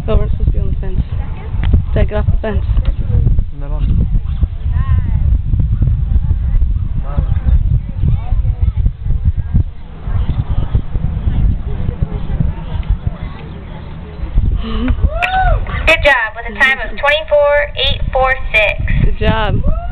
Oh, we're supposed to be on the fence. Take it off the fence. Middle. Good job, with a time of 24.846. Good job.